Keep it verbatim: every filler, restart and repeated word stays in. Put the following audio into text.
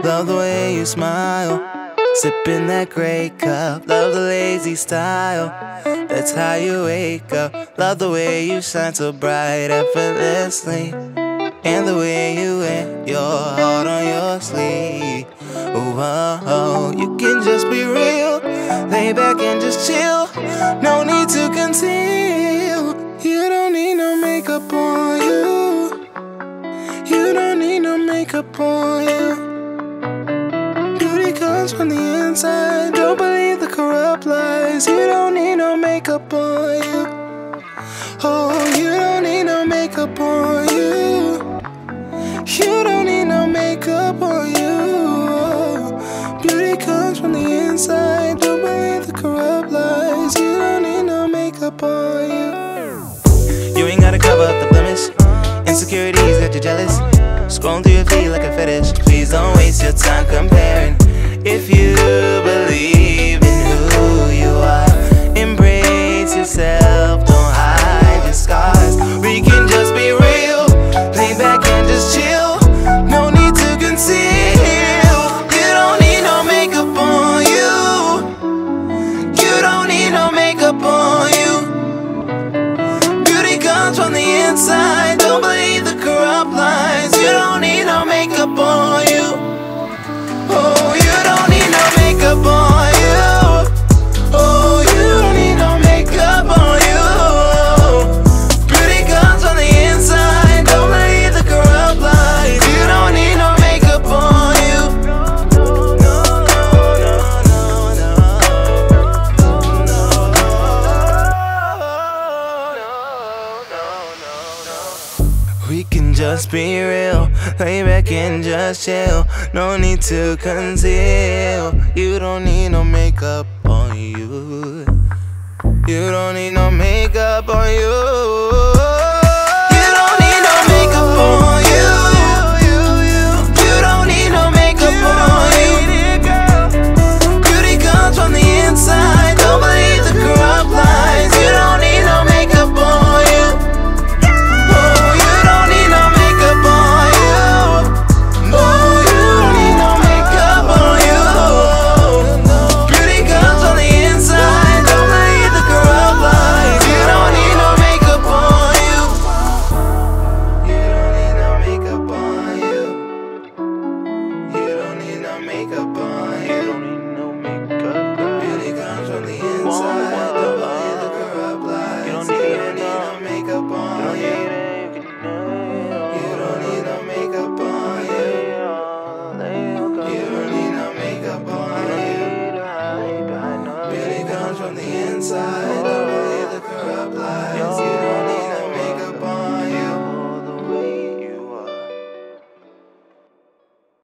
Love the way you smile, sipping that great cup. Love the lazy style, that's how you wake up. Love the way you shine so bright effortlessly, and the way you wear your heart on your sleeve. Oh, oh, oh, you can just be real, lay back and just chill. No need to conceal. You don't need no makeup on you. You don't need no makeup on you. Beauty comes from the inside. Don't believe the corrupt lies. You don't need no makeup on you. Oh, you don't need no makeup on you. You don't need no makeup on you. Oh, beauty comes from the inside. Don't believe the corrupt lies. You don't need no makeup on you. You ain't gotta cover up the blemish. Insecurities got you jealous. Scrolling through your feed like a fetish. Please don't waste your time comparing. If you believe in who you are, embrace yourself, don't hide your scars. We can just be real, lay back and just chill. No need to conceal. You don't need no makeup on you. You don't need no makeup on you. Beauty comes from the inside. Don't believe the corrupt lies. You don't need no makeup on you. Oh, you don't need no makeup on you. Oh, you don't need no makeup on you. Beauty comes from the inside. Don't believe the corrupt lies. You don't need no makeup on you. No, no, no, no, no. We can just be real, lay back and just chill. No need to conceal. You don't need no makeup on you. You don't need no makeup on you.